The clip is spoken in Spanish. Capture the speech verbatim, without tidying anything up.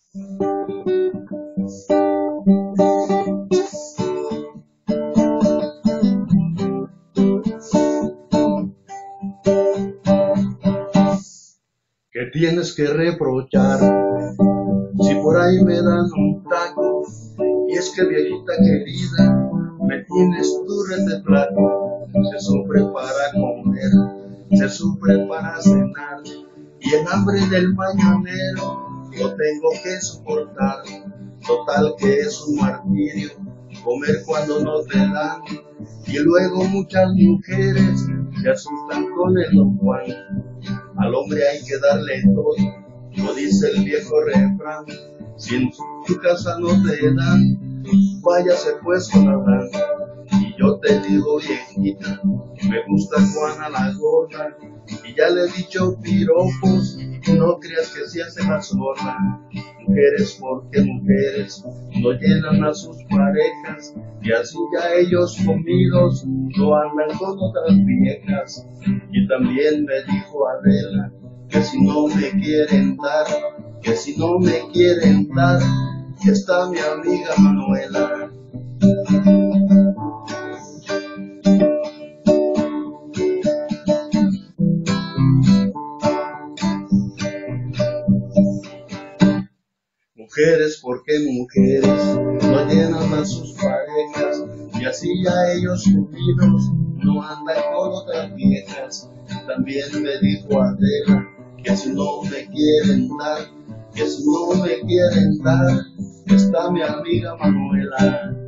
¿Qué tienes que reprochar si por ahí me dan un taco? Y es que, viejita querida, me tienes tú rete flaco. Se sufre para comer, se sufre para cenar, y el hambre del mañanero lo tengo que soportar. Total que es un martirio comer cuando no te dan, y luego muchas mujeres se asustan con el Don Juan. Al hombre hay que darle todo, lo dice el viejo refrán. Si en tu casa no te dan, váyase pues con Adán. Y yo te digo, viejita, me gusta Juana la gorda, y ya le he dicho piropos, no creas que se hace la zorra. Mujeres porque mujeres no llenan a sus parejas, y así ya ellos comidos no andan con otras viejas. Y también me dijo Adela que si no me quieren dar, que si no me quieren dar, que está mi amiga Manuela. Mujeres porque mujeres no llenan a sus parejas, y así ya ellos comidos no andan con otras viejas. También me dijo Adela que si no me quieren dar, que si no me quieren dar, está mi amiga Manuela.